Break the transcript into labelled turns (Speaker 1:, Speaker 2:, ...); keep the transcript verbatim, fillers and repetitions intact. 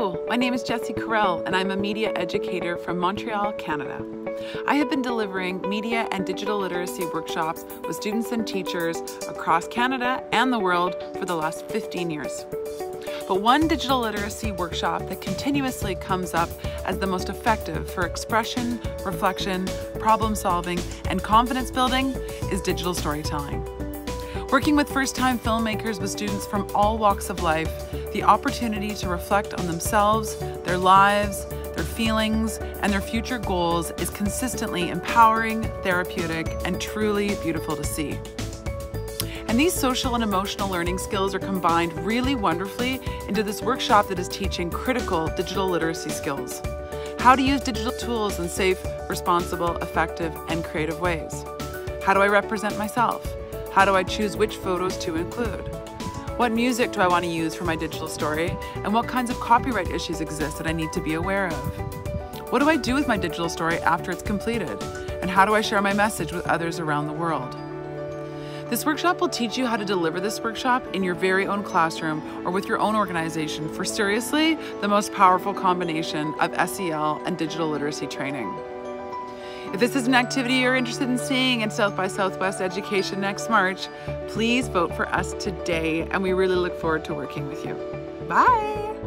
Speaker 1: Hello, my name is Jessie Carell and I'm a media educator from Montreal, Canada. I have been delivering media and digital literacy workshops with students and teachers across Canada and the world for the last fifteen years. But one digital literacy workshop that continuously comes up as the most effective for expression, reflection, problem solving, and confidence building is digital storytelling. Working with first-time filmmakers with students from all walks of life, the opportunity to reflect on themselves, their lives, their feelings, and their future goals is consistently empowering, therapeutic, and truly beautiful to see. And these social and emotional learning skills are combined really wonderfully into this workshop that is teaching critical digital literacy skills. How to use digital tools in safe, responsible, effective, and creative ways. How do I represent myself? How do I choose which photos to include? What music do I want to use for my digital story? And what kinds of copyright issues exist that I need to be aware of? What do I do with my digital story after it's completed? And how do I share my message with others around the world? This workshop will teach you how to deliver this workshop in your very own classroom or with your own organization for seriously the most powerful combination of S E L and digital literacy training. If this is an activity you're interested in seeing in South by Southwest Education next March, please vote for us today, and we really look forward to working with you. Bye!